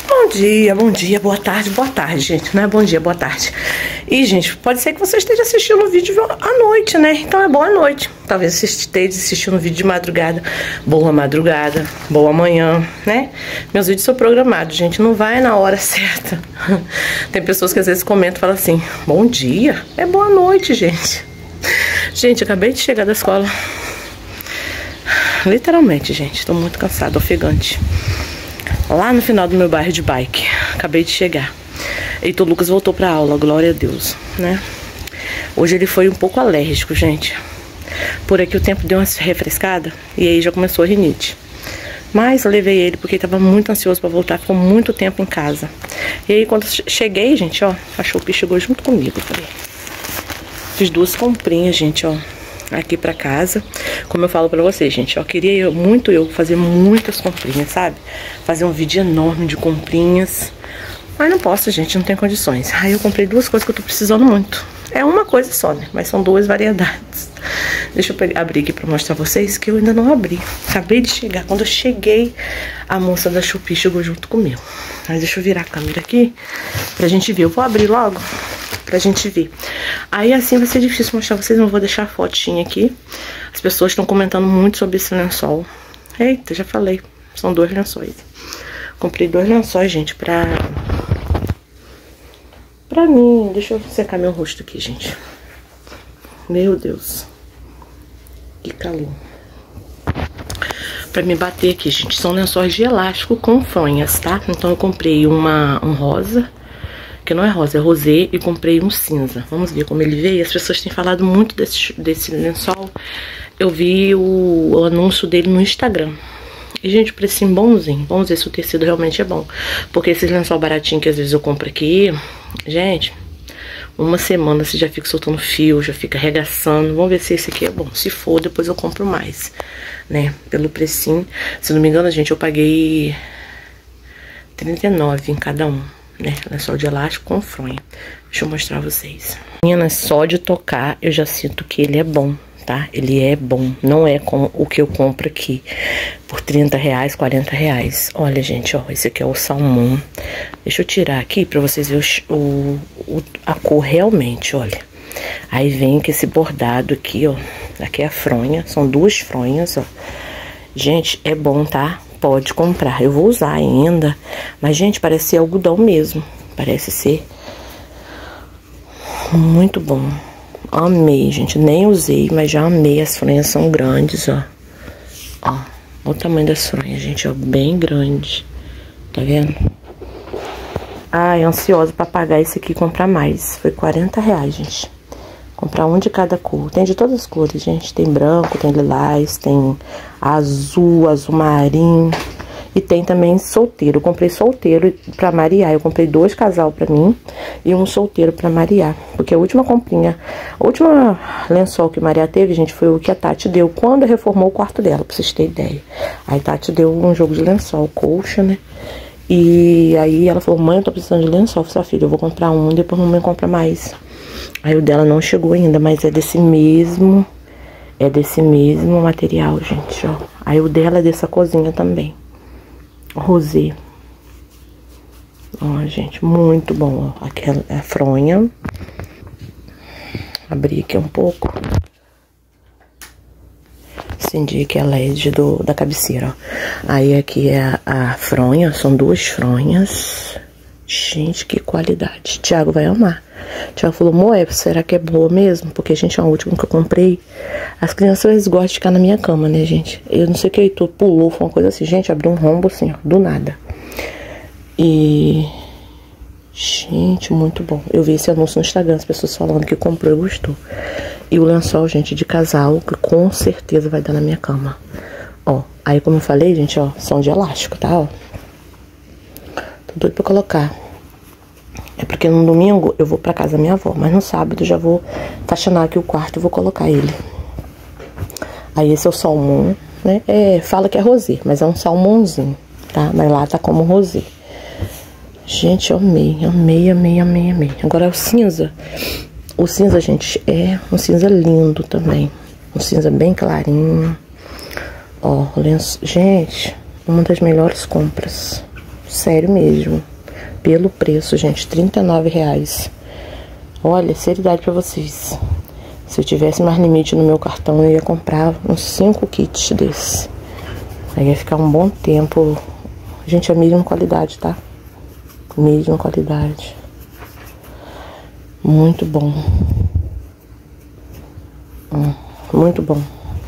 Bom dia, boa tarde, gente. Não é bom dia, boa tarde. E, gente, pode ser que você esteja assistindo o vídeo à noite, né? Então é boa noite. Talvez você esteja assistindo o vídeo de madrugada. Boa madrugada, boa manhã, né? Meus vídeos são programados, gente. Não vai na hora certa. Tem pessoas que às vezes comentam e falam assim: bom dia, é boa noite, gente. Gente, acabei de chegar da escola. Literalmente, gente. Tô muito cansada, ofegante. Lá no final do meu bairro de bike. Acabei de chegar. Eita, o Lucas voltou pra aula, glória a Deus, né? Hoje ele foi um pouco alérgico, gente. Por aqui o tempo deu uma refrescada e aí já começou a rinite. Mas eu levei ele porque ele tava muito ansioso pra voltar, ficou muito tempo em casa. E aí quando cheguei, gente, ó, a Shopee chegou junto comigo, falei. Fiz duas comprinhas, gente, ó, aqui pra casa. Como eu falo pra vocês, gente, ó, queria eu fazer muitas comprinhas, sabe? Fazer um vídeo enorme de comprinhas. Mas não posso, gente, não tem condições. Aí eu comprei duas coisas que eu tô precisando muito. É uma coisa só, né? Mas são duas variedades. Deixa eu abrir aqui pra mostrar pra vocês que eu ainda não abri. Acabei de chegar. Quando eu cheguei, a moça da Shopee chegou junto comigo. Mas deixa eu virar a câmera aqui pra gente ver. Eu vou abrir logo pra gente ver. Aí assim vai ser difícil mostrar pra vocês. Não vou deixar a fotinha aqui. As pessoas estão comentando muito sobre esse lençol. Eita, já falei. São dois lençóis. Comprei dois lençóis, gente, pra mim. Deixa eu secar meu rosto aqui, gente. Meu Deus. Que calor. Pra me bater aqui, gente. São lençóis de elástico com fronhas, tá? Então eu comprei um rosa, que não é rosa, é rosé, e comprei um cinza. Vamos ver como ele veio. As pessoas têm falado muito desse lençol. Eu vi o anúncio dele no Instagram. E, gente, o precinho bonzinho. Vamos ver se o tecido realmente é bom. Porque esses lençol baratinho que às vezes eu compro aqui, gente, uma semana você já fica soltando fio, já fica arregaçando. Vamos ver se esse aqui é bom. Se for, depois eu compro mais, né? Pelo precinho. Se não me engano, gente, eu paguei R$39 em cada um, né? Lençol de elástico com fronha. Deixa eu mostrar pra vocês. Meninas, só de tocar eu já sinto que ele é bom, tá? Ele é bom, não é como o que eu compro aqui por R$30, R$40. Olha, gente, ó, esse aqui é o salmão. Deixa eu tirar aqui pra vocês verem a cor realmente, olha. Aí vem com esse bordado aqui, ó. Aqui é a fronha, são duas fronhas, ó. Gente, é bom, tá? Pode comprar, eu vou usar ainda. Mas, gente, parece ser algodão mesmo. Parece ser muito bom. Amei, gente. Nem usei, mas já amei. As fronhas são grandes, ó. Ó, olha o tamanho das fronhas, gente, ó. Bem grande. Tá vendo? Ai, ansiosa pra pagar esse aqui e comprar mais. Foi R$40, gente. Comprar um de cada cor. Tem de todas as cores, gente. Tem branco, tem lilás, tem azul, azul marinho. E tem também solteiro. Eu comprei solteiro pra marear. Eu comprei dois casal pra mim e um solteiro pra marear. Porque a última comprinha, a última lençol que Maria teve, gente, foi o que a Tati deu quando reformou o quarto dela, pra vocês terem ideia. Aí a Tati deu um jogo de lençol, colcha, né? E aí ela falou: mãe, eu tô precisando de lençol. Eu falei: sua filha, eu vou comprar um, depois a mamãe compra mais. Aí o dela não chegou ainda, mas é desse mesmo material, gente, ó. Aí o dela é dessa cozinha também. Rosé. Ó, gente, muito bom, ó. Aquela é a fronha. Abri aqui um pouco. Acendi aqui a LED da cabeceira, ó. Aí aqui é a fronha, são duas fronhas. Gente, que qualidade. Thiago vai amar. Thiago falou: Moé, será que é boa mesmo? Porque, gente, a última que eu comprei, as crianças eles gostam de ficar na minha cama, né, gente? Eu não sei o que, Heitor pulou, foi uma coisa assim, gente, abriu um rombo assim, ó, do nada. E, gente, muito bom. Eu vi esse anúncio no Instagram, as pessoas falando que comprou e gostou. E o lençol, gente, de casal, que com certeza vai dar na minha cama. Ó, aí como eu falei, gente, ó, são de elástico, tá, ó. Tô doido pra colocar. É porque no domingo eu vou pra casa da minha avó, mas no sábado eu já vou faxinar aqui o quarto e vou colocar ele. Aí esse é o salmão, né? É, fala que é rosé, mas é um salmãozinho, tá? Mas lá tá como rosé. Gente, eu amei, amei, amei, amei, amei. Agora é o cinza. O cinza, gente, é um cinza lindo também. Um cinza bem clarinho. Ó, o lenço. Gente, uma das melhores compras. Sério mesmo. Pelo preço, gente, R$39. Olha, seriedade pra vocês. Se eu tivesse mais limite no meu cartão, eu ia comprar uns 5 kits desses. Aí ia ficar um bom tempo. Gente, é mesma qualidade, tá? Mesma qualidade. Muito bom. Muito bom.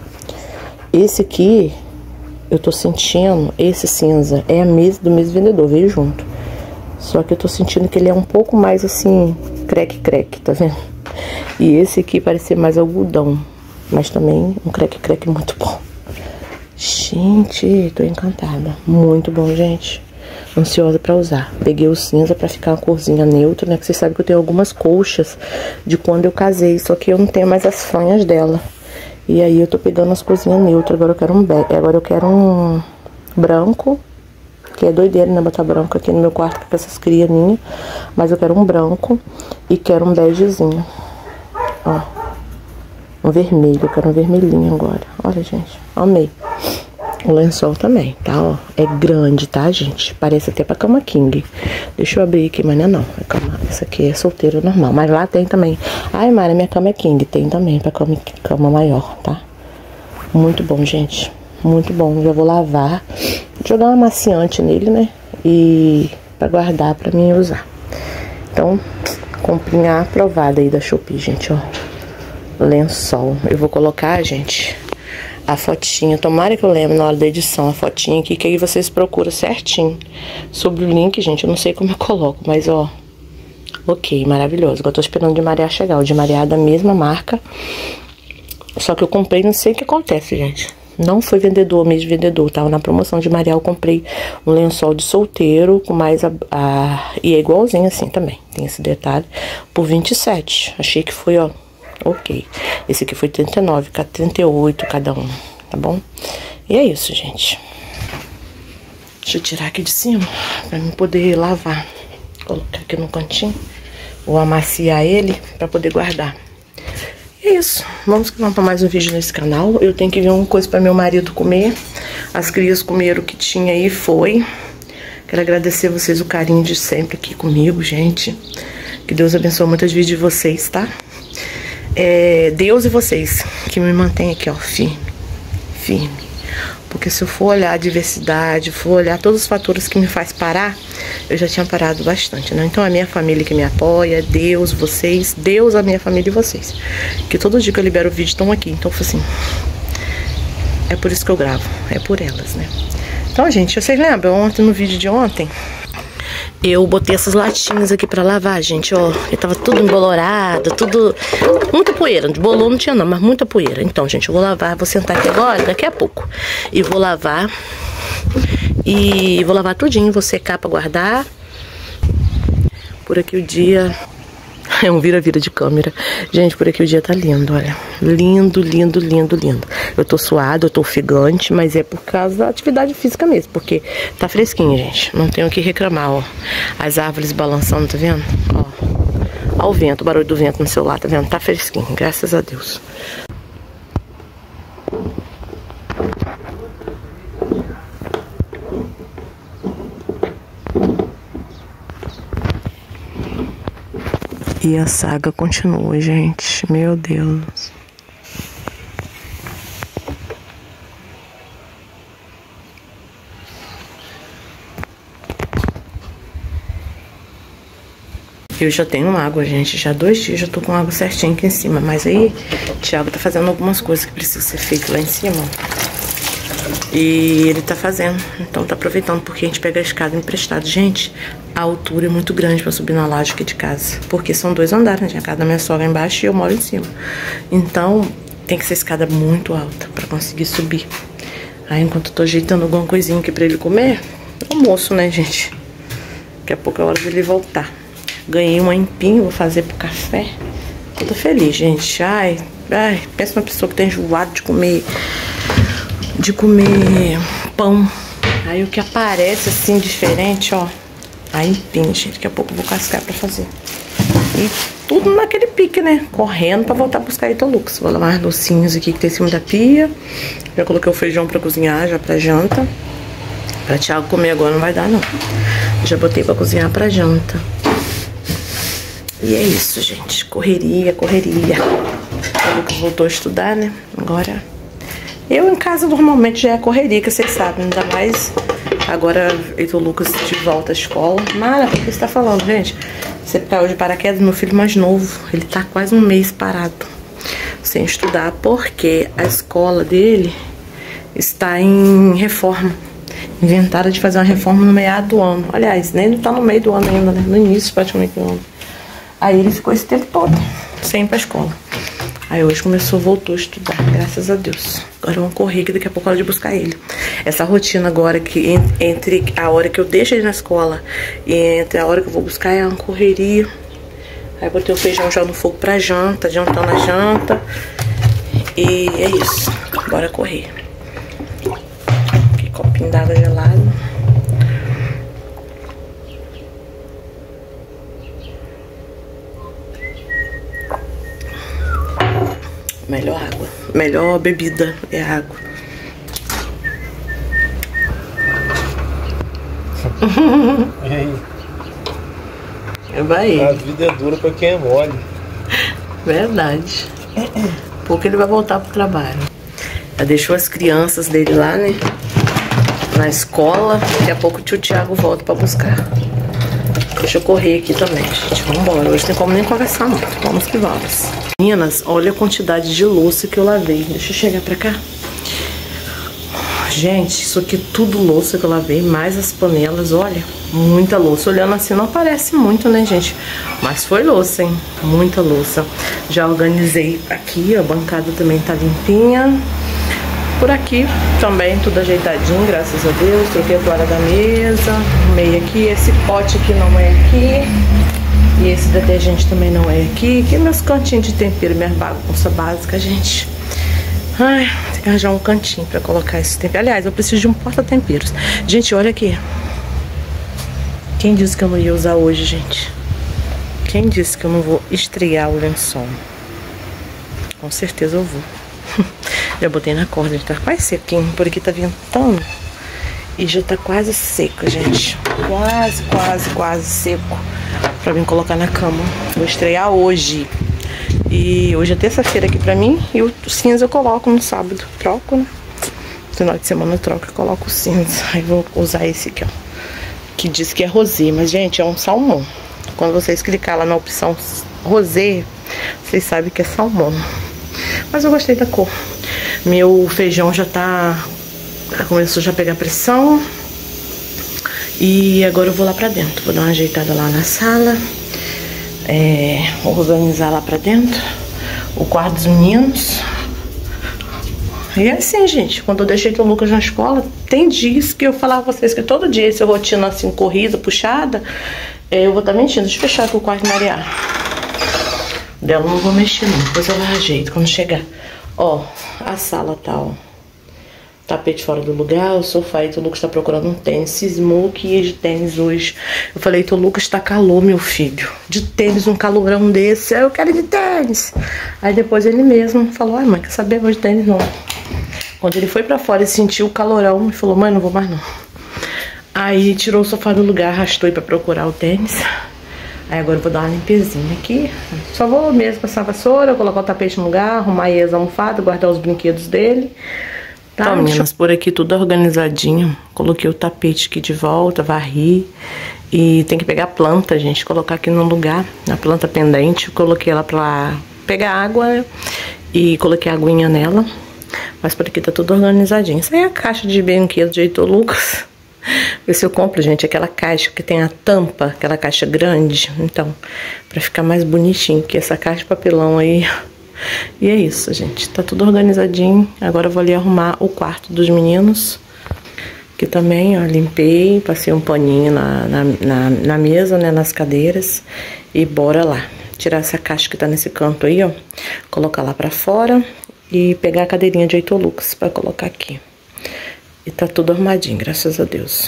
Esse aqui, eu tô sentindo, esse cinza é do mesmo vendedor, veio junto. Só que eu tô sentindo que ele é um pouco mais assim, creque, tá vendo? E esse aqui parece ser mais algodão, mas também um creque muito bom. Gente, tô encantada. Muito bom, gente. Ansiosa pra usar. Peguei o cinza pra ficar uma corzinha neutra, né? Que vocês sabem que eu tenho algumas colchas de quando eu casei, só que eu não tenho mais as franhas dela. E aí eu tô pegando as corzinhas neutras. Agora eu quero um branco, que é doideira, né? Botar branco aqui no meu quarto com essas crianinhas. Mas eu quero um branco e quero um begezinho. Ó. Um vermelho, eu quero um vermelhinho agora. Olha, gente, amei. O lençol também, tá, ó. É grande, tá, gente? Parece até pra cama king. Deixa eu abrir aqui, mas não é não. Essa aqui é solteira normal. Mas lá tem também. Ai, Mara, minha cama é king. Tem também pra cama maior, tá? Muito bom, gente. Muito bom. Já vou lavar. Jogar uma amaciante nele, né? E pra guardar pra mim usar. Então, comprinha aprovada aí da Shopee, gente, ó. Lençol. Eu vou colocar, gente, a fotinha. Tomara que eu lembre na hora da edição a fotinha aqui, que aí vocês procuram certinho. Sobre o link, gente, eu não sei como eu coloco, mas ó. Ok, maravilhoso. Agora eu tô esperando o de Maria chegar. O de Maria é da mesma marca. Só que eu comprei, não sei o que acontece, gente. Não foi vendedor, mesmo vendedor. Tava na promoção de Maria, eu comprei um lençol de solteiro com mais e é igualzinho assim também. Tem esse detalhe. Por 27. Achei que foi, ó. Ok. Esse aqui foi 39, 38 cada um, tá bom? E é isso, gente. Deixa eu tirar aqui de cima pra mim poder lavar. Colocar aqui no cantinho. Vou amaciar ele pra poder guardar. E é isso. Vamos para mais um vídeo nesse canal. Eu tenho que ver uma coisa pra meu marido comer. As crias comeram o que tinha aí, foi. Quero agradecer a vocês o carinho de sempre aqui comigo, gente. Que Deus abençoe muito as vidas de vocês, tá? Deus e vocês que me mantêm aqui, ó, firme. Porque se eu for olhar a diversidade, for olhar todos os fatores que me faz parar, eu já tinha parado bastante, né? Então a minha família que me apoia, Deus, vocês, Deus, a minha família e vocês. Que todo dia que eu libero o vídeo estão aqui. Então, assim, é por isso que eu gravo, é por elas, né? Então, gente, vocês lembram ontem, no vídeo de ontem, eu botei essas latinhas aqui pra lavar, gente, ó. E tava tudo embolorado, tudo... Muita poeira, de bolor não tinha não, mas muita poeira. Então, gente, eu vou lavar, vou sentar aqui agora, daqui a pouco. E vou lavar. E vou lavar tudinho, vou secar pra guardar. Por aqui o dia... É um vira-vira de câmera. Gente, por aqui o dia tá lindo, olha. Lindo. Eu tô suada, eu tô ofegante, mas é por causa da atividade física mesmo. Porque tá fresquinho, gente. Não tenho o que reclamar, ó. As árvores balançando, tá vendo? Ó. Ó o vento, o barulho do vento no celular, tá vendo? Tá fresquinho, graças a Deus. E a saga continua, gente. Meu Deus. Eu já tenho água, gente. Já 2 dias já tô com água certinha aqui em cima. Mas aí, o Thiago tá fazendo algumas coisas que precisam ser feitas lá em cima. E ele tá fazendo. Então tá aproveitando, porque a gente pega a escada emprestada. Gente, a altura é muito grande pra subir na laje aqui de casa. Porque são 2 andares, né? A casa da minha sogra embaixo e eu moro em cima. Então, tem que ser escada muito alta pra conseguir subir. Aí, enquanto eu tô ajeitando alguma coisinha aqui pra ele comer, almoço, né, gente? Daqui a pouco é hora dele voltar. Ganhei um empinho, vou fazer pro café. Tô feliz, gente. Ai, pensa numa pessoa que tá enjoado de comer pão. Aí o que aparece assim diferente, ó. Aí empinho, gente. Daqui a pouco eu vou cascar pra fazer. E tudo naquele pique, né? Correndo pra voltar a buscar Itolux. Vou lavar os docinhos aqui que tem em cima da pia. Já coloquei o feijão pra cozinhar, já pra janta. Pra Thiago comer agora não vai dar, não. Já botei pra cozinhar pra janta. E é isso, gente. Correria, correria. O Lucas voltou a estudar, né? Agora... Eu em casa normalmente já é correria, que vocês sabem. Ainda mais agora o Lucas de volta à escola. Mara, o que você tá falando, gente? Você caiu de paraquedas, meu filho mais novo. Ele tá quase um mês parado sem estudar, porque a escola dele está em reforma. Inventaram de fazer uma reforma no meio do ano. Aliás, nem tá no meio do ano ainda, né? No início praticamente do ano. Aí ele ficou esse tempo todo sem ir pra escola. Aí hoje voltou a estudar, graças a Deus. Agora vamos correr, que daqui a pouco é hora de buscar ele. Essa rotina agora, que entre a hora que eu deixo ele na escola e entre a hora que eu vou buscar, é uma correria. Aí botei o feijão já no fogo pra janta, adiantando a janta. E é isso, bora correr. Que copinho d'água gelado. Melhor água, melhor bebida é água. Vai. A vida é dura pra quem é mole. Verdade. Pouco ele vai voltar pro trabalho. Já deixou as crianças dele lá, né? Na escola. Daqui a pouco o tio Thiago volta pra buscar. Deixa eu correr aqui também, gente. Vambora. Hoje não tem como nem conversar muito. Vamos que vamos. Meninas, olha a quantidade de louça que eu lavei. Deixa eu chegar pra cá. Gente, isso aqui é tudo louça que eu lavei, mais as panelas, olha. Muita louça. Olhando assim não parece muito, né, gente? Mas foi louça, hein? Muita louça. Já organizei aqui, a bancada também tá limpinha. Por aqui também tudo ajeitadinho, graças a Deus. Troquei a toalha da mesa, arrumei aqui. Esse pote aqui não é aqui. E esse detergente também não é aqui. Aqui meus cantinhos de tempero, minha bagunça básica, gente. Ai, tem que arranjar um cantinho pra colocar esse tempero. Aliás, eu preciso de um porta-temperos. Gente, olha aqui. Quem disse que eu não ia usar hoje, gente? Quem disse que eu não vou estrear o lençol? Com certeza eu vou. Já botei na corda, já tá quase sequinho. Por aqui tá ventando. E já tá quase seco, gente. Quase seco. Pra vir colocar na cama. Vou estrear hoje. E hoje é terça-feira aqui pra mim. E o cinza eu coloco no sábado. Troco, né? No final de semana eu troco e coloco o cinza. Aí vou usar esse aqui, ó. Que diz que é rosé. Mas, gente, é um salmão. Quando vocês clicar lá na opção rosé, vocês sabem que é salmão. Mas eu gostei da cor. Meu feijão já tá... começou já a pegar pressão. E agora eu vou lá pra dentro. Vou dar uma ajeitada lá na sala. Vou organizar lá pra dentro o quarto dos meninos. E é assim, gente. Quando eu deixei o Lucas na escola, tem dias que eu falava pra vocês que todo dia essa rotina assim, corrida, puxada, eu vou estar mentindo. Deixa eu fechar aqui o quarto de Maria. Dela eu não vou mexer não. Depois eu ajeito quando chegar. Ó, a sala tá, ó. Tapete fora do lugar, o sofá. E o Lucas tá procurando um tênis. Cismou que ia de tênis hoje. Eu falei, o Lucas tá calor, meu filho. De tênis, um calorão desse. Eu quero ir de tênis. Aí depois ele mesmo falou, ai mãe, quer saber, eu vou de tênis não. Quando ele foi pra fora e sentiu o calorão, ele falou, mãe, não vou mais não. Aí tirou o sofá do lugar, arrastou aí pra procurar o tênis. Aí agora eu vou dar uma limpezinha aqui. Só vou mesmo passar a vassoura, colocar o tapete no lugar, arrumar aí as almofadas, guardar os brinquedos dele. Tá, então, meninas, por aqui tudo organizadinho. Coloquei o tapete aqui de volta, varri. E tem que pegar a planta, gente, colocar aqui no lugar. A planta pendente, eu coloquei ela pra pegar água, né? E coloquei a aguinha nela. Mas por aqui tá tudo organizadinho. Isso aí é a caixa de brinquedo de Heitor Lucas. Ver se eu compro, gente, aquela caixa que tem a tampa, aquela caixa grande. Então, pra ficar mais bonitinho, que essa caixa de papelão aí. E é isso, gente. Tá tudo organizadinho. Agora eu vou ali arrumar o quarto dos meninos. Que também, ó, limpei, passei um paninho na mesa, né, nas cadeiras. E bora lá. Tirar essa caixa que tá nesse canto aí, ó. Colocar lá pra fora. E pegar a cadeirinha de Heitor Lucas pra colocar aqui. E tá tudo arrumadinho, graças a Deus.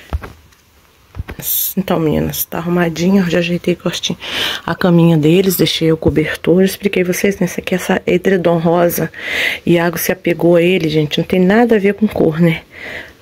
Então, meninas, tá arrumadinho. Já ajeitei a caminha deles, deixei o cobertor. Expliquei vocês, né? Esse aqui é essa edredom rosa. E a água se apegou a ele, gente. Não tem nada a ver com cor, né?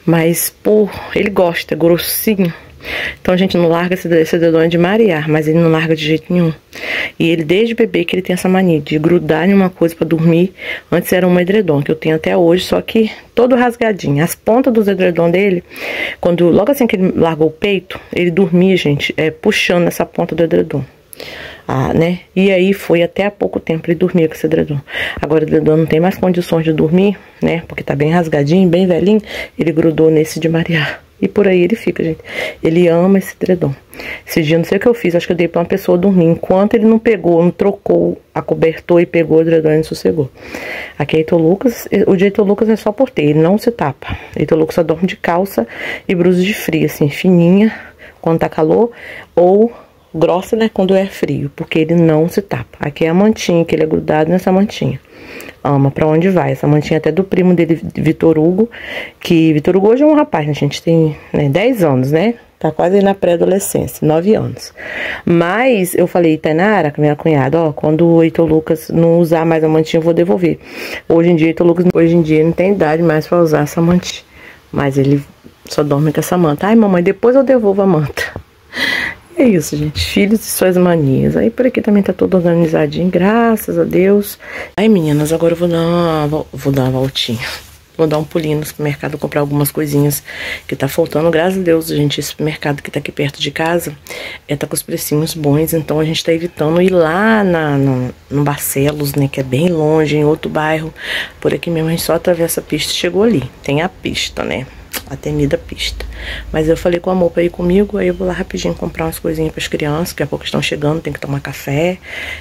Mas, pô, ele gosta, é grossinho. Então a gente não larga esse edredom de marear, mas ele não larga de jeito nenhum. E ele desde bebê que ele tem essa mania de grudar em uma coisa pra dormir. Antes era um edredom, que eu tenho até hoje, só que todo rasgadinho. As pontas dos edredom dele, logo assim que ele largou o peito, ele dormia, gente, puxando essa ponta do edredom. Né? E aí foi até há pouco tempo ele dormia com esse edredom. Agora o edredom não tem mais condições de dormir, né? Porque tá bem rasgadinho, bem velhinho. Ele grudou nesse de marear. E por aí ele fica, gente. Ele ama esse edredom. Esse dia, não sei o que eu fiz, acho que eu dei pra uma pessoa dormir. Enquanto ele não pegou, não trocou a cobertor e pegou o edredom, ele sossegou. Aqui é Heitor Lucas. O de Heitor Lucas é só por ter, ele não se tapa. Heitor Lucas só dorme de calça e blusa de frio, assim, fininha, quando tá calor, ou grossa, né, quando é frio, porque ele não se tapa. Aqui é a mantinha, que ele é grudado nessa mantinha. Ama pra onde vai. Essa mantinha até do primo dele, Vitor Hugo, que Vitor Hugo hoje é um rapaz, né, a gente tem 10 anos, né? Tá quase aí na pré-adolescência, 9 anos. Mas eu falei, Tainara, com minha cunhada, ó, quando o Heitor Lucas não usar mais a mantinha, eu vou devolver. Hoje em dia, Heitor Lucas, não tem idade mais pra usar essa mantinha. Mas ele só dorme com essa manta. Ai, mamãe, depois eu devolvo a manta. É isso, gente. Filhos e suas manias. Aí por aqui também tá tudo organizadinho, graças a Deus. Aí, meninas, agora eu vou dar uma voltinha. Vou dar um pulinho no supermercado, comprar algumas coisinhas que tá faltando. Graças a Deus, gente, esse supermercado que tá aqui perto de casa tá com os precinhos bons. Então a gente tá evitando ir lá no Barcelos, né, que é bem longe, em outro bairro. Por aqui mesmo a gente só atravessa a pista e chegou ali. Tem a pista, né? A temida pista. Mas eu falei com o amor pra ir comigo, aí eu vou lá rapidinho comprar umas coisinhas pras crianças, que daqui a pouco estão chegando, tem que tomar café.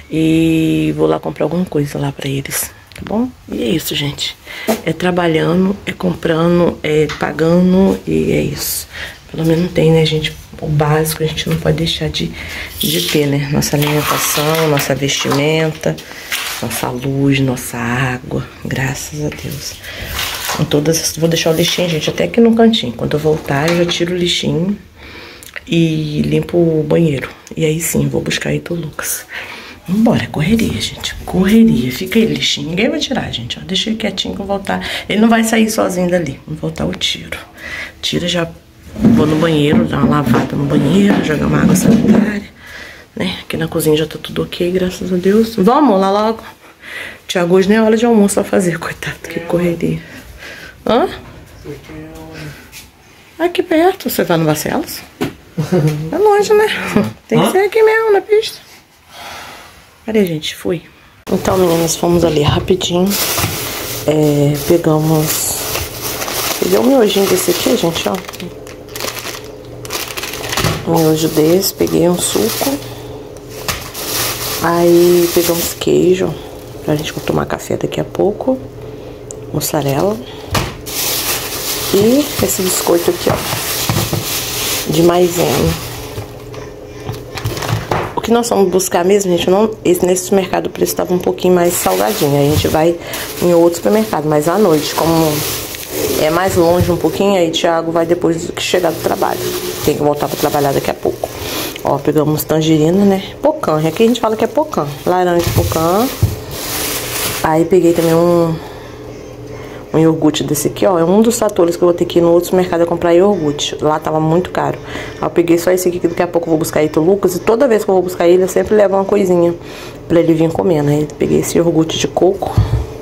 E vou lá comprar alguma coisa lá pra eles, tá bom? E é isso, gente. É trabalhando, é comprando, é pagando e é isso. Pelo menos tem, né, gente? O básico a gente não pode deixar de ter, né? Nossa alimentação, nossa vestimenta, nossa luz, nossa água. Graças a Deus. Com todas, vou deixar o lixinho, gente, até aqui no cantinho. Quando eu voltar, eu já tiro o lixinho e limpo o banheiro. E aí sim, vou buscar Heitor Lucas. Vambora, correria, gente. Correria. Fica aí, lixinho. Ninguém vai tirar, gente. Ó, deixa ele quietinho que eu voltar. Ele não vai sair sozinho dali. Vou voltar, eu tiro. Tira, já vou no banheiro, dar uma lavada no banheiro, jogar uma água sanitária, né? Aqui na cozinha já tá tudo ok, graças a Deus. Vamos lá logo. Tiago, hoje nem é hora de almoço pra fazer, coitado, que correria. Hã? Aqui perto, você vai no Barcelos? É longe, né? Tem que ser aqui mesmo, na pista. Cadê, gente? Fui. Então, meninas, fomos ali rapidinho. Peguei um miojinho desse aqui, gente, ó. Um miojo desse, peguei um suco. Aí pegamos queijo pra gente tomar café daqui a pouco. Mussarela. E esse biscoito aqui, ó, de maisena. O que nós vamos buscar mesmo, gente, nesse supermercado o preço estava um pouquinho mais salgadinho. Aí a gente vai em outro supermercado, mas à noite, como é mais longe um pouquinho, aí Thiago vai depois que chegar do trabalho. Tem que voltar para trabalhar daqui a pouco. Ó, pegamos tangerina, né? Pocã, aqui a gente fala que é pocã. Laranja pocã. Aí peguei também um iogurte desse aqui, ó. É um dos fatores que eu vou ter que ir no outro mercado comprar iogurte. Lá tava muito caro. Aí eu peguei só esse aqui, que daqui a pouco eu vou buscar Heitor Lucas. E toda vez que eu vou buscar ele, eu sempre levo uma coisinha pra ele vir comendo. Aí peguei esse iogurte de coco.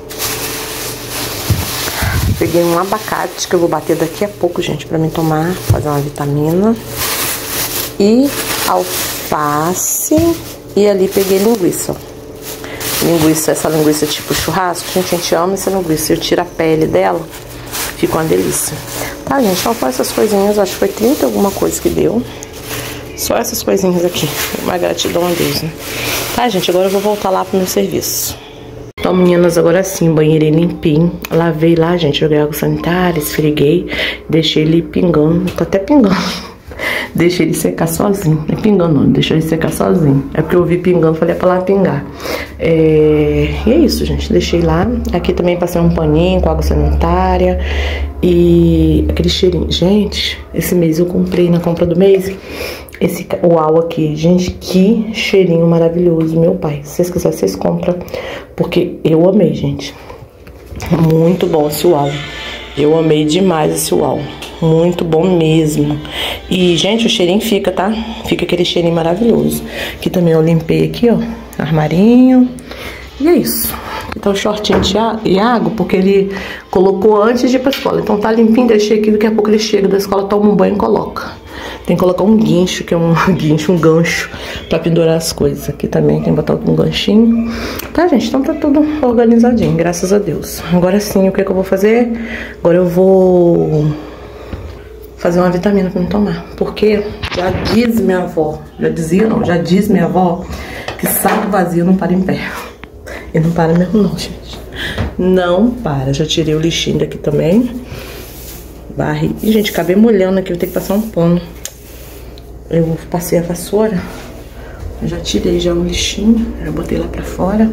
Peguei um abacate que eu vou bater daqui a pouco, gente, pra mim tomar, fazer uma vitamina. E alface. E ali peguei linguiça, ó. Essa linguiça tipo churrasco, gente, a gente ama essa linguiça. Eu tiro a pele dela, fica uma delícia. Tá, gente, então foi essas coisinhas, acho que foi 30 alguma coisa que deu. Só essas coisinhas aqui, uma gratidão a Deus, né? Tá, gente, agora eu vou voltar lá pro meu serviço. Então, meninas, agora sim, banheirei limpinho. Lavei lá, gente, joguei água sanitária, esfreguei, deixei ele pingando, tá até pingando. Deixei ele secar sozinho. Não é pingando não, deixei ele secar sozinho. É porque eu vi pingando, falei pra lá pingar. E é isso, gente. Deixei lá. Aqui também passei um paninho com água sanitária. E aquele cheirinho. Gente, esse mês eu comprei, na compra do mês, esse uau aqui. Gente, que cheirinho maravilhoso, meu pai. Se vocês quiserem, vocês compram. Porque eu amei, gente. Muito bom esse uau. Eu amei demais esse uau. Muito bom mesmo. E, gente, o cheirinho fica, tá? Fica aquele cheirinho maravilhoso. Aqui também eu limpei aqui, ó, armarinho. E é isso. Aqui tá o shortinho de Iago, porque ele colocou antes de ir pra escola. Então tá limpinho, deixei aqui, daqui a pouco ele chega da escola, toma um banho e coloca. Tem que colocar um guincho, que é um guincho, um gancho pra pendurar as coisas. Aqui também tem que botar um ganchinho. Tá, gente? Então tá tudo organizadinho, graças a Deus. Agora sim, o que é que eu vou fazer? Agora eu vou fazer uma vitamina pra me tomar. Porque já diz minha avó, já diz minha avó que saco vazio não para em pé. E não para mesmo não, gente. Não para. Já tirei o lixinho daqui também. Barre. E, gente, acabei molhando aqui, vou ter que passar um pano. Eu passei a vassoura. Eu já tirei já o lixinho. Já botei lá pra fora.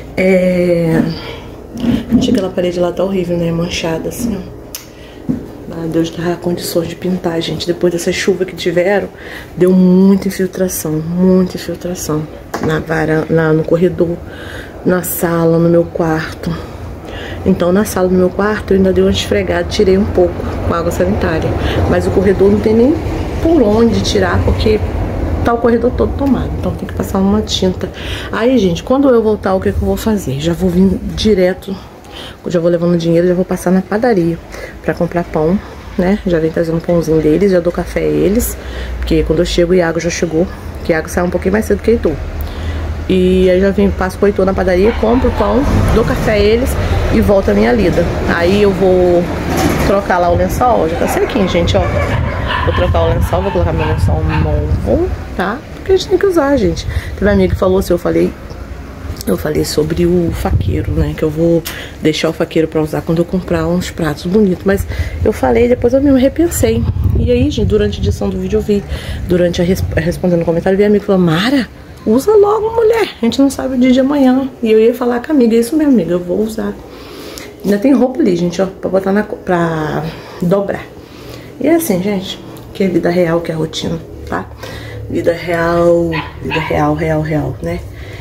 Gente, aquela parede lá tá horrível, né? Manchada assim, ó. Deus dá condições de pintar, gente. Depois dessa chuva que tiveram, deu muita infiltração na varanda, no corredor, na sala, no meu quarto. Então na sala do meu quarto eu ainda dei uma esfregada, tirei um pouco com água sanitária, mas o corredor não tem nem por onde tirar, porque tá o corredor todo tomado, então tem que passar uma tinta. Aí, gente, quando eu voltar, o que eu vou fazer? Já vou vir direto, já vou levando dinheiro, já vou passar na padaria pra comprar pão, né? Já vem trazendo um pãozinho deles, já dou café a eles, porque quando eu chego o Iago já chegou, que o Iago sai um pouquinho mais cedo que o Heitor. E aí já vim, passo com o Heitor na padaria, compro o pão, dou café a eles e volto a minha lida. Aí eu vou trocar lá o lençol, já tá sequinho, gente, ó. Vou trocar o lençol, vou colocar meu lençol novo, tá? Porque a gente tem que usar, gente. Teve uma amiga que falou assim, eu falei sobre o faqueiro, né? Que eu vou deixar o faqueiro pra usar quando eu comprar uns pratos bonitos. Mas eu falei, depois eu me repensei. E aí, gente, durante a edição do vídeo eu vi, durante respondendo no comentário, vi a amiga falou, Mara, usa logo, mulher. A gente não sabe o dia de amanhã. E eu ia falar com a amiga, isso mesmo, amiga, eu vou usar. Ainda tem roupa ali, gente, ó, pra botar pra dobrar. E é assim, gente, que é vida real, que é a rotina, tá? Vida real, né?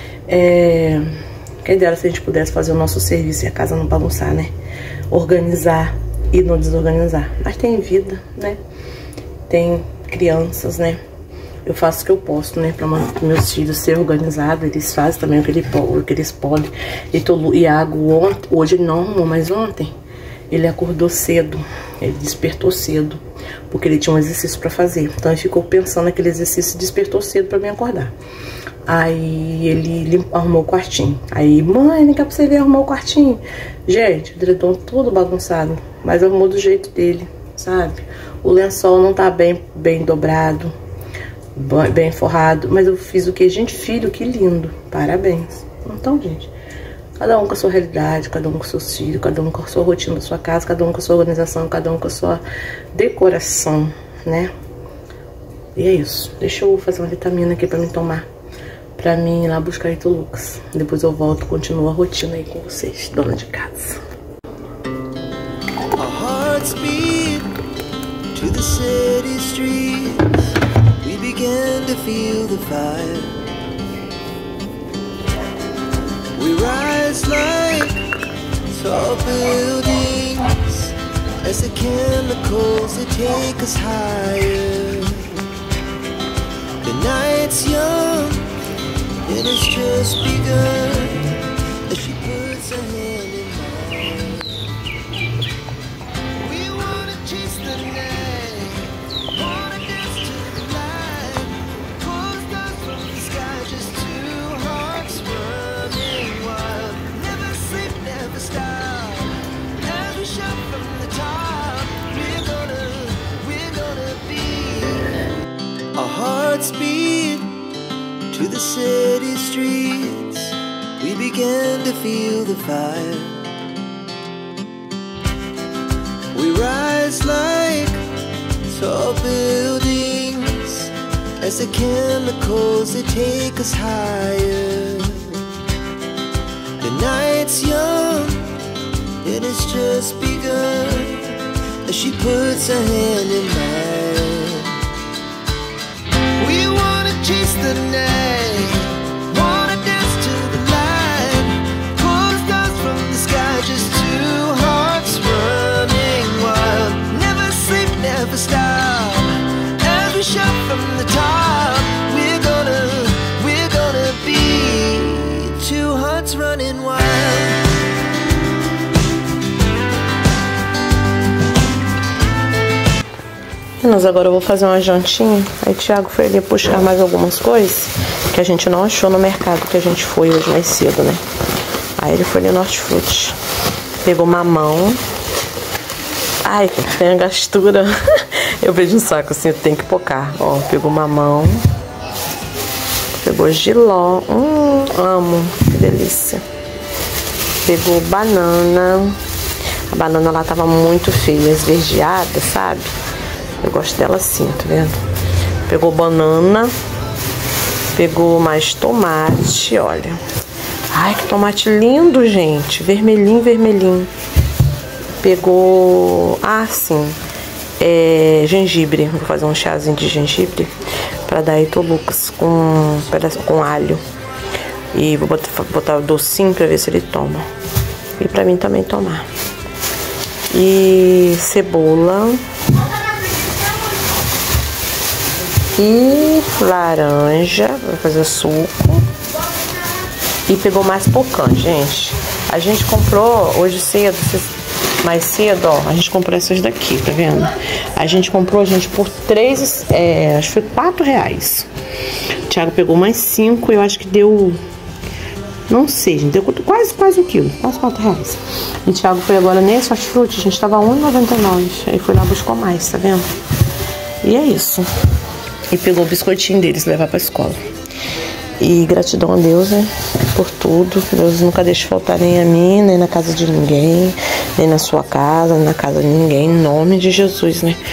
Quem dera se a gente pudesse fazer o nosso serviço e a casa não bagunçar, né? Organizar e não desorganizar. Mas tem vida, né? Tem crianças, né? Eu faço o que eu posso, né? Pra meus filhos ser organizados. Eles fazem também o que eles podem. Iago, hoje ele não arrumou, mas ontem ele acordou cedo. Ele despertou cedo, porque ele tinha um exercício pra fazer. Então ele ficou pensando naquele exercício e despertou cedo pra me acordar. Aí ele arrumou o quartinho. Aí, mãe, vem cá pra você ver, arrumou o quartinho. Gente, o edredom todo bagunçado, mas arrumou do jeito dele, sabe? O lençol não tá bem dobrado, bem forrado, mas eu fiz o que? Gente, filho, que lindo, parabéns. Então, gente, cada um com a sua realidade, cada um com seus filhos, cada um com a sua rotina da sua casa, cada um com a sua organização, cada um com a sua decoração, né? E é isso. Deixa eu fazer uma vitamina aqui pra me tomar, pra mim ir lá buscar Heitor Lucas. Depois eu volto, continuo a rotina aí com vocês, dona de casa. Our hearts beat to the city streets. We began to feel the fire. We rise like tall buildings as the chemicals that take us higher. The night's young and it's just begun as she puts her hand in mine. We wanna chase the night, wanna dance to the light, pull the stars from the sky, just two hearts running wild. Never sleep, never stop, as we shout from the top. We're gonna be. Our hearts beat to the city streets. We began to feel the fire. We rise like tall buildings as the chemicals that take us higher. The night's young and it's just begun as she puts her hand in mine. We wanna chase the night, wanna dance to the light, pull the stars from the sky, just two hearts running wild. Never sleep, never Meninas, agora eu vou fazer uma jantinha. Aí o Thiago foi ali buscar mais algumas coisas que a gente não achou no mercado que a gente foi hoje mais cedo, né? Aí ele foi ali no Hortifruti. Pegou mamão. Ai, tem a gastura. Eu vejo um saco assim, eu tenho que pocar. Ó, pegou mamão. Pegou jiló. Amo. Que delícia. Pegou banana. A banana lá tava muito feia, esverdeada, sabe? Eu gosto dela assim, tá vendo? Pegou banana. Pegou mais tomate, olha. Ai, que tomate lindo, gente. Vermelhinho, vermelhinho. Pegou... Ah, sim. Gengibre. Vou fazer um chazinho de gengibre pra dar aí pro Lucas com alho. E vou botar o docinho pra ver se ele toma. E pra mim também tomar. E cebola. E laranja. Vou fazer suco. E pegou mais pocã, gente. A gente comprou hoje cedo, mais cedo, ó. A gente comprou essas daqui, tá vendo? A gente comprou, gente, por acho que foi R$4. O Thiago pegou mais 5, eu acho que deu... Não sei, gente, deu quase 1 quilo, quase R$4. E o Thiago foi agora nesse Hortifruti, a gente tava R$1,99. Aí foi lá buscar mais, tá vendo? E é isso. E pegou o biscoitinho deles, levar pra escola. E gratidão a Deus, né, por tudo. Deus nunca deixa faltar nem a mim, nem na casa de ninguém, nem na sua casa, nem na casa de ninguém, em nome de Jesus, né.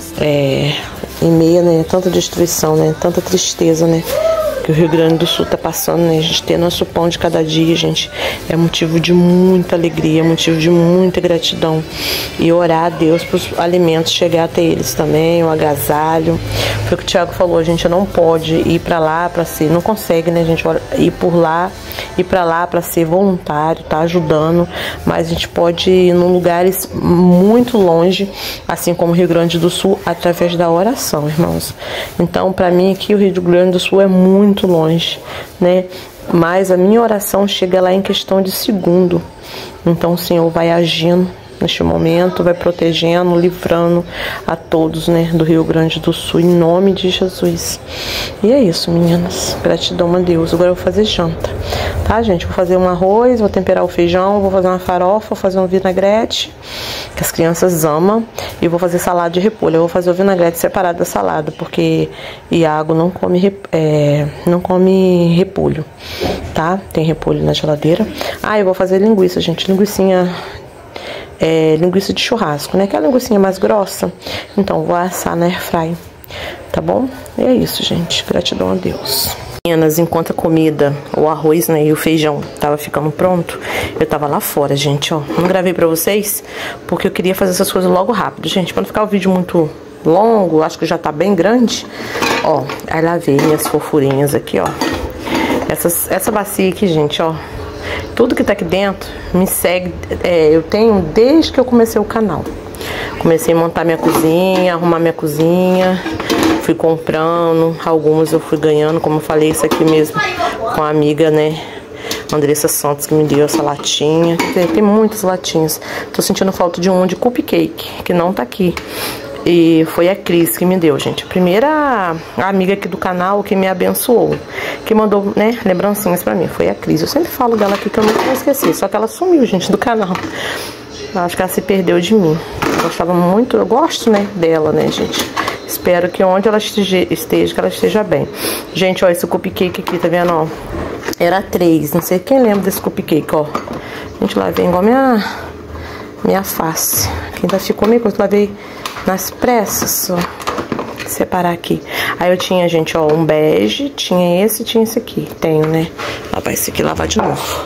Em meio, né, tanta destruição, né, tanta tristeza, né, que o Rio Grande do Sul tá passando, né, a gente ter nosso pão de cada dia, gente, é motivo de muita alegria, motivo de muita gratidão. E orar a Deus para os alimentos chegar até eles também, o agasalho. Foi o que o Thiago falou, a gente não pode ir para lá para ser, não consegue, né, gente, ir por lá, ir para lá para ser voluntário, tá ajudando, mas a gente pode ir em lugares muito longe, assim como o Rio Grande do Sul, através da oração, irmãos. Então, para mim aqui o Rio Grande do Sul é muito longe, né? Mas a minha oração chega lá em questão de segundo. Então o Senhor vai agindo neste momento, vai protegendo, livrando a todos, né, do Rio Grande do Sul, em nome de Jesus. E é isso, meninas. Gratidão a Deus. Agora eu vou fazer janta, tá, gente? Vou fazer um arroz, vou temperar o feijão, vou fazer uma farofa, vou fazer um vinagrete, que as crianças amam, e vou fazer salada de repolho. Eu vou fazer o vinagrete separado da salada, porque Iago não come repolho, tá? Tem repolho na geladeira. Ah, eu vou fazer linguiça, gente. Linguiça de churrasco, né? Aquela linguiça mais grossa. Então, vou assar na airfryer, tá bom? E é isso, gente. Gratidão a Deus. Meninas, enquanto a comida, o arroz, né, e o feijão tava ficando pronto, eu tava lá fora, gente, ó. Não gravei pra vocês, porque eu queria fazer essas coisas logo rápido, gente. Pra não ficar o vídeo muito longo, acho que já tá bem grande. Ó, aí lavei minhas fofurinhas aqui, ó. Essa bacia aqui, gente, ó. Tudo que tá aqui dentro me segue, eu tenho desde que eu comecei o canal. Comecei a montar minha cozinha, arrumar minha cozinha, fui comprando, algumas eu fui ganhando, como eu falei, isso aqui mesmo com a amiga, né, Andressa Santos, que me deu essa latinha. Tem muitas latinhas. Tô sentindo falta de de cupcake, que não tá aqui. E foi a Cris que me deu, gente. A primeira amiga aqui do canal que me abençoou, que mandou, né, lembrancinhas pra mim. Foi a Cris. Eu sempre falo dela aqui que eu nunca vou esquecer. Só que ela sumiu, gente, do canal. Eu acho que ela se perdeu de mim. Eu gostava muito, eu gosto, né, dela, né, gente. Espero que onde ela esteja, que ela esteja bem. Gente, ó, esse cupcake aqui, tá vendo, ó? Era 3. Não sei quem lembra desse cupcake, ó. Gente, lavei igual minha face. Que ainda ficou meio coisa. Lavei nas pressas, ó. Separar aqui. Aí eu tinha, gente, ó, um bege, tinha esse aqui. Tenho, né? Lavar esse aqui, lavar de novo.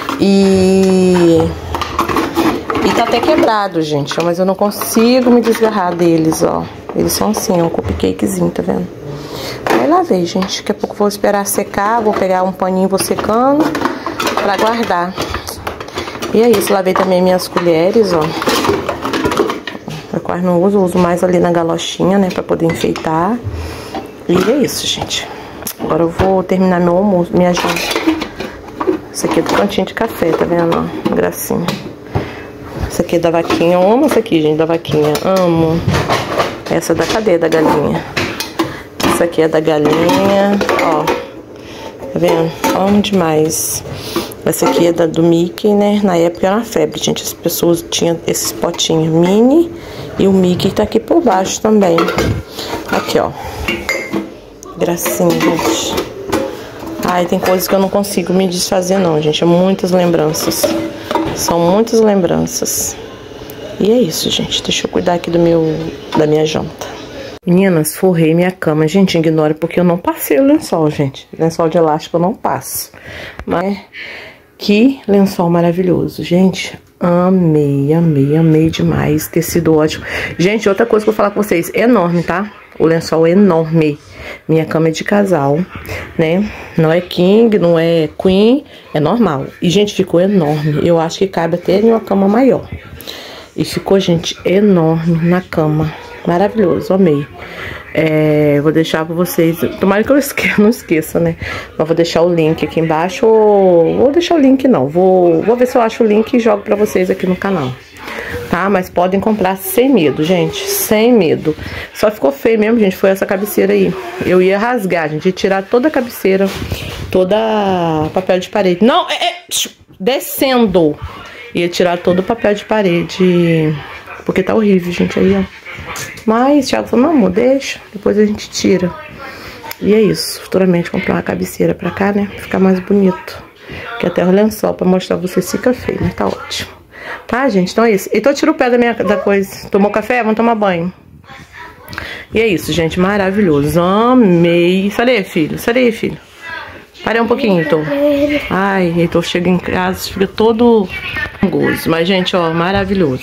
E tá até quebrado, gente, ó, mas eu não consigo me desgarrar deles, ó. Eles são assim, um cupcakezinho, tá vendo? Aí lavei, gente. Daqui a pouco eu vou esperar secar, vou pegar um paninho, vou secando pra guardar. E é isso, lavei também minhas colheres, ó. Eu quase não uso mais ali na galochinha, né, pra poder enfeitar. E é isso, gente. Agora eu vou terminar meu almoço, minha janta. Isso aqui é do cantinho de café, tá vendo, ó? Gracinha. Isso aqui é da vaquinha, eu amo isso aqui, gente, da vaquinha, amo. Essa é da cadeia da galinha. Essa aqui é da galinha, ó. Tá vendo? Amo demais. Essa aqui é do Mickey, né? Na época era uma febre, gente. As pessoas tinham esses potinhos mini. E o Mickey tá aqui por baixo também. Aqui, ó. Gracinha, gente. Ai, tem coisas que eu não consigo me desfazer, não, gente. É muitas lembranças. São muitas lembranças. E é isso, gente. Deixa eu cuidar aqui da minha janta. Meninas, forrei minha cama. Gente, ignora porque eu não passei o lençol, gente. Lençol de elástico eu não passo. Mas que lençol maravilhoso, gente. Amei, amei, amei demais. Tecido ótimo. Gente, outra coisa que eu vou falar com vocês. É enorme, tá? O lençol é enorme. Minha cama é de casal, né? Não é king, não é queen. É normal. E, gente, ficou enorme. Eu acho que cabe até em uma cama maior. E ficou, gente, enorme na cama. Maravilhoso, amei. Vou deixar pra vocês. Tomara que eu não esqueça, né? Mas vou deixar o link aqui embaixo. Vou deixar o link, não. Vou ver se eu acho o link e jogo pra vocês aqui no canal. Tá? Mas podem comprar sem medo, gente. Sem medo. Só ficou feio mesmo, gente. Foi essa cabeceira aí. Eu ia rasgar, gente. Ia tirar toda a cabeceira. Toda papel de parede. Não, descendo. Ia tirar todo o papel de parede. Porque tá horrível, gente. Aí, ó. Mas o Thiago falou, não, amor, deixa. Depois a gente tira. E é isso. Futuramente comprar uma cabeceira pra cá, né? Ficar mais bonito. Que até o lençol pra mostrar pra vocês fica feio, né? Tá ótimo. Tá, gente? Então é isso. Então tira o pé da coisa. Tomou café? Vamos tomar banho. E é isso, gente. Maravilhoso. Amei. Sai aí, filho. Sai aí, filho. Parei um pouquinho, Heitor. Ai, Heitor chega em casa, fica todo gozo. Mas, gente, ó, maravilhoso.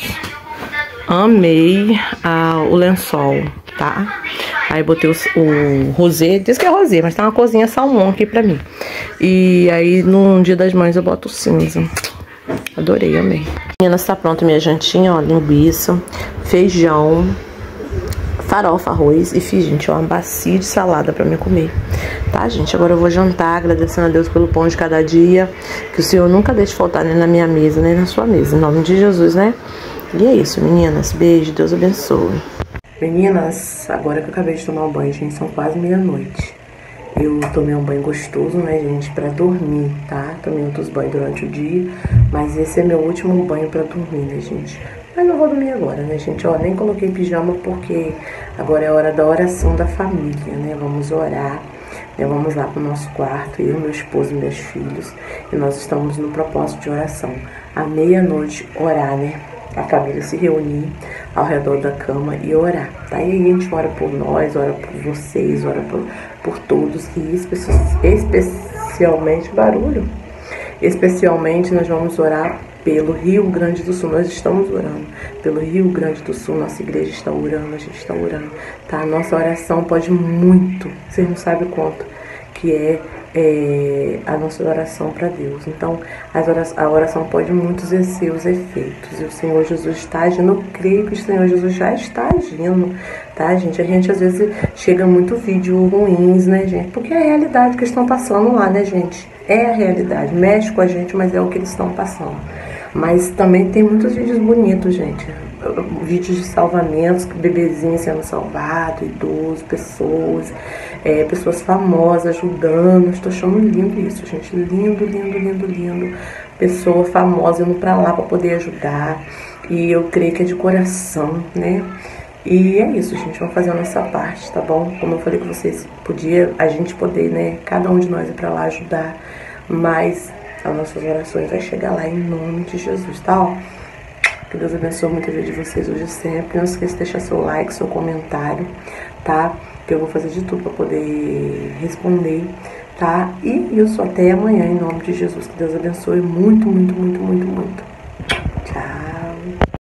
Amei o lençol, tá? Aí botei o rosé, diz que é rosé, mas tá uma cozinha salmão aqui pra mim. E aí no Dia das Mães eu boto o cinza. Adorei, amei. Meninas, tá pronta minha jantinha, ó, linguiça, feijão, farofa, arroz e fiz, gente, ó, uma bacia de salada pra mim comer. Tá, gente? Agora eu vou jantar, agradecendo a Deus pelo pão de cada dia. Que o Senhor nunca deixe faltar nem na minha mesa, nem na sua mesa. Em nome de Jesus, né? E é isso, meninas. Beijo, Deus abençoe. Meninas, agora que eu acabei de tomar um banho, gente, são quase meia-noite. Eu tomei um banho gostoso, né, gente, pra dormir, tá? Tomei outros banhos durante o dia, mas esse é meu último banho pra dormir, né, gente? Mas não vou dormir agora, né, gente? Ó, nem coloquei pijama porque agora é a hora da oração da família, né? Vamos orar, né? Vamos lá pro nosso quarto, eu, meu esposo e meus filhos, e nós estamos no propósito de oração. À meia-noite, orar, né? A família se reunir ao redor da cama e orar, tá? E aí a gente ora por nós, ora por vocês, ora por todos. E especialmente, barulho, especialmente nós vamos orar pelo Rio Grande do Sul. Nós estamos orando pelo Rio Grande do Sul. Nossa igreja está orando, a gente está orando, tá? A nossa oração pode muito, vocês não sabem quanto, que é a nossa oração para Deus. Então, a oração pode muito exercer os efeitos. E o Senhor Jesus está agindo. Eu creio que o Senhor Jesus já está agindo, tá, gente? A gente, às vezes, chega muito vídeo ruins, né, gente? Porque é a realidade que eles estão passando lá, né, gente? É a realidade. Mexe com a gente, mas é o que eles estão passando. Mas também tem muitos vídeos bonitos, gente. Vídeos de salvamentos, bebezinhos sendo salvados, idosos, pessoas famosas ajudando. Estou achando lindo isso, gente. Lindo, lindo, lindo, lindo. Pessoa famosa indo pra lá pra poder ajudar. E eu creio que é de coração, né? E é isso, gente. Vamos fazer a nossa parte, tá bom? Como eu falei com vocês, a gente poder, né? Cada um de nós ir pra lá ajudar. Mas as nossas orações vai chegar lá em nome de Jesus, tá? Ó, que Deus abençoe muito a vida de vocês hoje e sempre. Não esqueça de deixar seu like, seu comentário, tá? Que eu vou fazer de tudo pra poder responder, tá? E eu só até amanhã, em nome de Jesus. Que Deus abençoe muito, muito, muito, muito, muito.